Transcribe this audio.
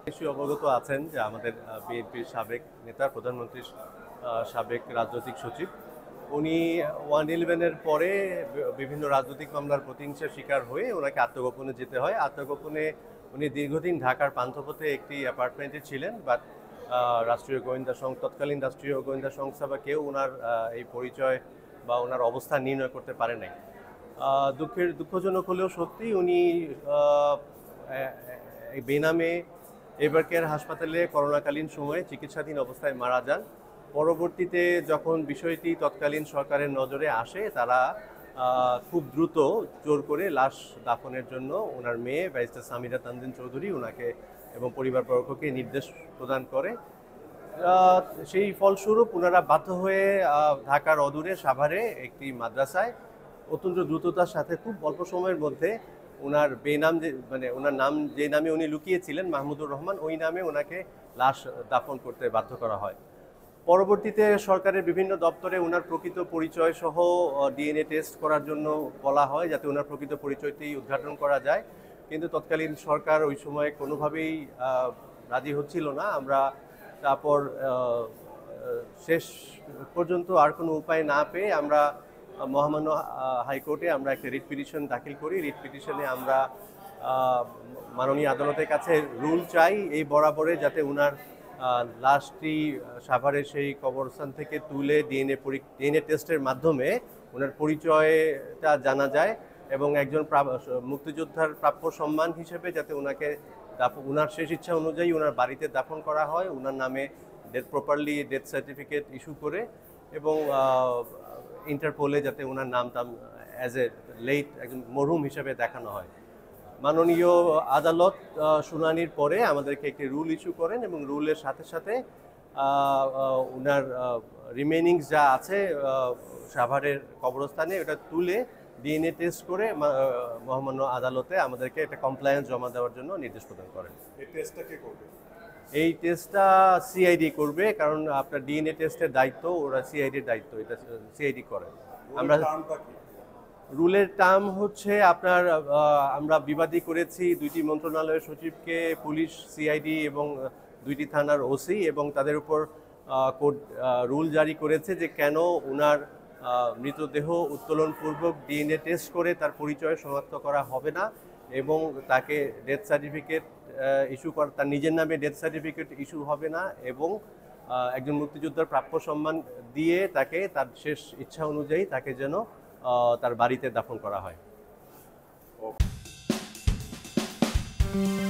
নিশ্চয়ই অবগত আছেন যে আমাদের বিএনপির সাবেক নেতা প্রধানমন্ত্রীর সাবেক রাজনৈতিক সচিব উনি 111-এর পরে বিভিন্ন রাজনৈতিক মামলার প্রতিহিংসার শিকার হয়ে ওনাকে আত্মগোপনে যেতে হয়। আত্মগোপনে উনি দীর্ঘদিন ঢাকার পান্থপথে একটি অ্যাপার্টমেন্টে ছিলেন, বাট তৎকালীন রাষ্ট্রীয় গোয়েন্দা সংস্থা বা কেউ ওনার এই পরিচয় বা ওনার অবস্থান নির্ণয় করতে পারে নাই। দুঃখজনক হলেও সত্যি উনি বেনামে এভার কেয়ার হাসপাতালে করোনাকালীন সময়ে চিকিৎসাধীন অবস্থায় মারা যান। পরবর্তীতে যখন বিষয়টি তৎকালীন সরকারের নজরে আসে, তারা খুব দ্রুত জোর করে লাশ দাফনের জন্য ওনার মেয়ে ব্যারিস্টার সামিরা তানজিন চৌধুরী ওনাকে এবং পরিবারবর্গকে নির্দেশ প্রদান করে। সেই ফলস্বরূপ ওনারা বাধ্য হয়ে ঢাকার অদূরে সাভারে একটি মাদ্রাসায় অত্যন্ত দ্রুততার সাথে খুব অল্প সময়ের মধ্যে ওনার বেনাম ওনার নাম যে নামে উনি লুকিয়েছিলেন মাহমুদুর রহমান, ওই নামে ওনাকে লাশ দাফন করতে বাধ্য করা হয়। পরবর্তীতে সরকারের বিভিন্ন দপ্তরে ওনার প্রকৃত পরিচয় সহ ডিএনএ টেস্ট করার জন্য বলা হয়, যাতে ওনার প্রকৃত পরিচয়টি উদ্ঘাটন করা যায়, কিন্তু তৎকালীন সরকার ওই সময় কোনোভাবেই রাজি হচ্ছিল না। আমরা তারপর শেষ পর্যন্ত আর কোনো উপায় না পেয়ে আমরা মহামান্য হাইকোর্টে আমরা একটা রিট পিটিশন দাখিল করি। রিট পিটিশনে আমরা মাননীয় আদালতের কাছে রুল চাই এই বরাবরে, যাতে ওনার লাশটি সাভারের সেই কবরস্থান থেকে তুলে ডিএনএ টেস্টের মাধ্যমে ওনার পরিচয়টা জানা যায় এবং একজন মুক্তিযোদ্ধার প্রাপ্য সম্মান হিসেবে যাতে ওনার শেষ ইচ্ছা অনুযায়ী ওনার বাড়িতে দাফন করা হয়, ওনার নামে প্রপারলি ডেথ সার্টিফিকেট ইস্যু করে এবং ইন্টারপোলে যাতে ওনার নামটা অ্যাজ এ লেট একজন মরহুম হিসেবে দেখানো হয়। মাননীয় আদালত শুনানির পরে আমাদেরকে একটি রুল ইস্যু করেন এবং রুলের সাথে সাথে ওনার রিমেনিংস যা আছে সাভারের কবরস্থানে ওটা তুলে ডিএনএ টেস্ট করে মহামান্য আদালতে আমাদেরকে একটা কমপ্লায়েন্স জমা দেওয়ার জন্য নির্দেশ প্রদান করেন। এই টেস্টটা কে করবে? এই টেস্টটা সিআইডি করবে, কারণ আপনার ডিএনএ টেস্টের দায়িত্ব ওরা সিআইডির দায়িত্ব, এটা সিআইডি করেন। আমরা রুলের টার্ম হচ্ছে আপনার আমরা বিবাদী করেছি দুইটি মন্ত্রণালয়ের সচিবকে, পুলিশ, সিআইডি এবং দুইটি থানার ওসি, এবং তাদের উপর কোর্ট রুল জারি করেছে যে কেন ওনার মৃতদেহ উত্তোলনপূর্বক ডিএনএ টেস্ট করে তার পরিচয় শনাক্ত করা হবে না এবং তাকে ডেথ সার্টিফিকেট ইস্যু করা, তার নিজের নামে ডেথ সার্টিফিকেট ইস্যু হবে না এবং একজন মুক্তিযোদ্ধার প্রাপ্য সম্মান দিয়ে তাকে তার শেষ ইচ্ছা অনুযায়ী তাকে যেন তার বাড়িতে দাফন করা হয়।